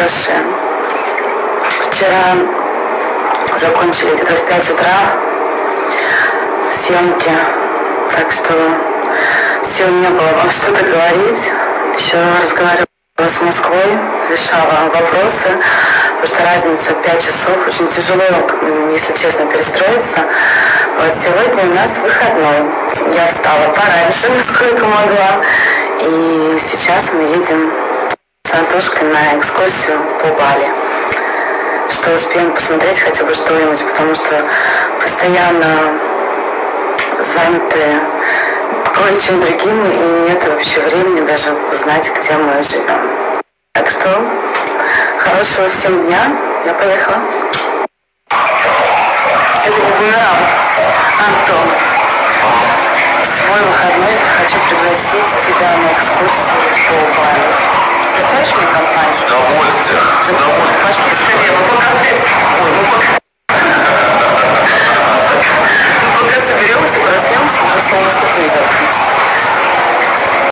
хорошие. Вчера закончили где-то в 5 утра съемки, так что сил не было вам что-то говорить. Еще разговаривала с Москвой, решала вопросы, потому что разница 5 часов, очень тяжело, если честно, перестроиться. Вот сегодня у нас выходной. Я встала пораньше, насколько могла, и сейчас мы едем с Антошкой на экскурсию по Бали. Что успеем посмотреть хотя бы что-нибудь, потому что постоянно заняты кое-чем другим, и нет вообще времени даже узнать, где мы живем. Так что хорошего всем дня. Я поехала. Это не бумеранг.